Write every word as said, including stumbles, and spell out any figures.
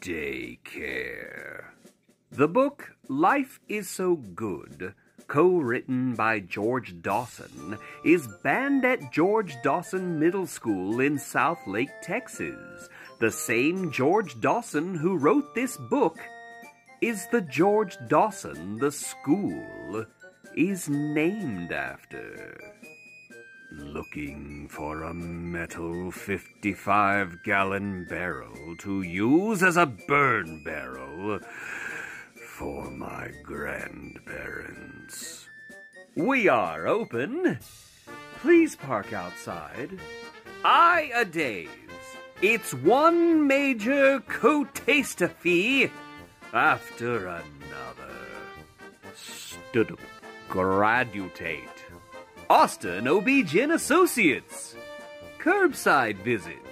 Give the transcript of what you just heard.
Daycare. The book Life is So Good, co-written by George Dawson, is banned at George Dawson Middle School in Southlake, Texas. The same George Dawson who wrote this book is the George Dawson the school is named after. Looking for a metal fifty-five gallon barrel to use as a burn barrel for my grandparents. We are open. Please park outside. I-a-days. It's one major catastrophe after another. Stood graduate. Austin O B G Y N Associates. Curbside visit.